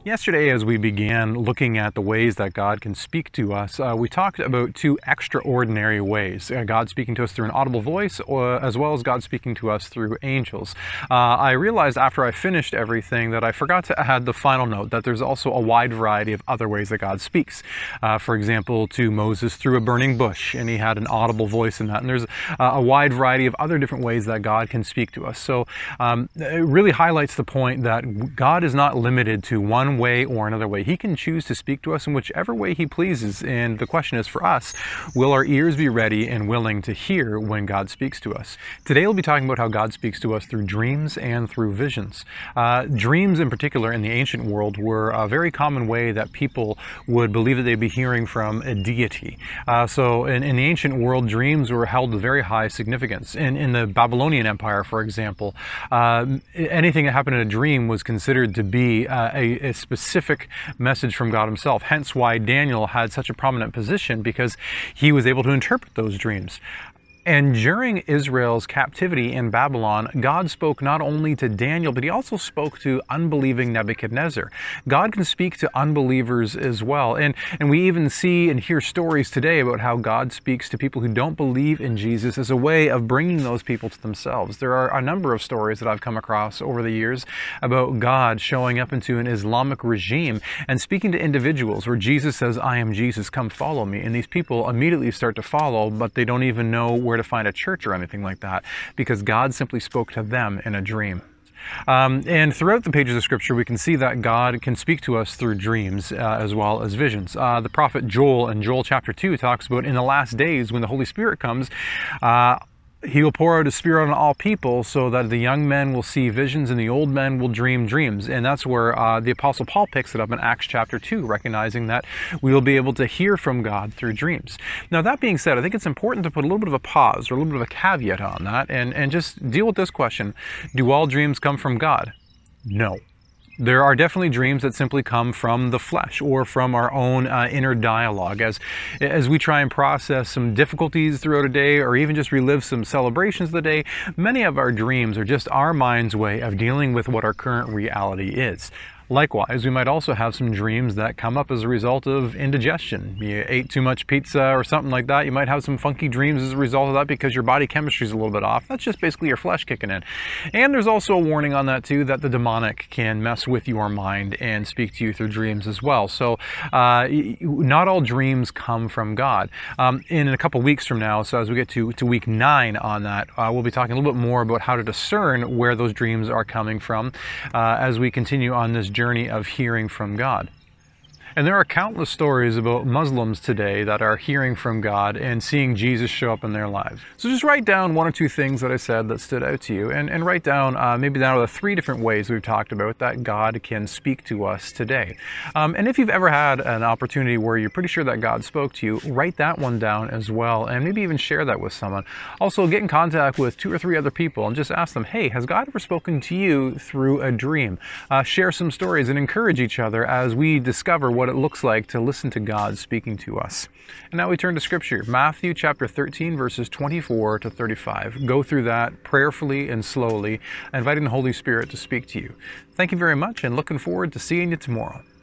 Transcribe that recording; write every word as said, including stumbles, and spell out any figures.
Yesterday, as we began looking at the ways that God can speak to us, uh, we talked about two extraordinary ways. Uh, God speaking to us through an audible voice, or, as well as God speaking to us through angels. Uh, I realized after I finished everything that I forgot to add the final note that there's also a wide variety of other ways that God speaks. Uh, for example, to Moses through a burning bush, and he had an audible voice in that. And there's uh, a wide variety of other different ways that God can speak to us. So um, it really highlights the point that God is not limited to one way or another way. He can choose to speak to us in whichever way he pleases. And the question is for us, will our ears be ready and willing to hear when God speaks to us? Today we'll be talking about how God speaks to us through dreams and through visions. Uh, dreams in particular in the ancient world were a very common way that people would believe that they'd be hearing from a deity. Uh, so in, in the ancient world, dreams were held with very high significance. In, in the Babylonian Empire, for example, uh, anything that happened in a dream was considered to be uh, a, a specific message from God himself. Hence why Daniel had such a prominent position, because he was able to interpret those dreams. And during Israel's captivity in Babylon, God spoke not only to Daniel, but he also spoke to unbelieving Nebuchadnezzar. God can speak to unbelievers as well. And, and we even see and hear stories today about how God speaks to people who don't believe in Jesus as a way of bringing those people to themselves. There are a number of stories that I've come across over the years about God showing up into an Islamic regime and speaking to individuals where Jesus says, "I am Jesus, come follow me." And these people immediately start to follow, but they don't even know where to find a church or anything like that, because God simply spoke to them in a dream. Um, and throughout the pages of Scripture, we can see that God can speak to us through dreams uh, as well as visions. Uh, the prophet Joel in Joel chapter two talks about in the last days when the Holy Spirit comes, uh, He will pour out His Spirit on all people, so that the young men will see visions and the old men will dream dreams. And that's where uh, the Apostle Paul picks it up in Acts chapter two, recognizing that we will be able to hear from God through dreams. Now, that being said, I think it's important to put a little bit of a pause or a little bit of a caveat on that and, and just deal with this question. Do all dreams come from God? No. There are definitely dreams that simply come from the flesh or from our own uh, inner dialogue. As, as we try and process some difficulties throughout a day, or even just relive some celebrations of the day, many of our dreams are just our mind's way of dealing with what our current reality is. Likewise, we might also have some dreams that come up as a result of indigestion. You ate too much pizza or something like that. You might have some funky dreams as a result of that because your body chemistry is a little bit off. That's just basically your flesh kicking in. And there's also a warning on that too, that the demonic can mess with your mind and speak to you through dreams as well. So uh, not all dreams come from God. Um, in a couple weeks from now, so as we get to, to week nine on that, uh, we'll be talking a little bit more about how to discern where those dreams are coming from uh, as we continue on this journey journey of hearing from God. And there are countless stories about Muslims today that are hearing from God and seeing Jesus show up in their lives. So just write down one or two things that I said that stood out to you, and, and write down uh, maybe down to the three different ways we've talked about that God can speak to us today. Um, and if you've ever had an opportunity where you're pretty sure that God spoke to you, write that one down as well, and maybe even share that with someone. Also, get in contact with two or three other people and just ask them, hey, has God ever spoken to you through a dream? Uh, share some stories and encourage each other as we discover what it looks like to listen to God speaking to us. And now we turn to Scripture, Matthew chapter thirteen, verses twenty-four to thirty-five. Go through that prayerfully and slowly, inviting the Holy Spirit to speak to you. Thank you very much, and looking forward to seeing you tomorrow.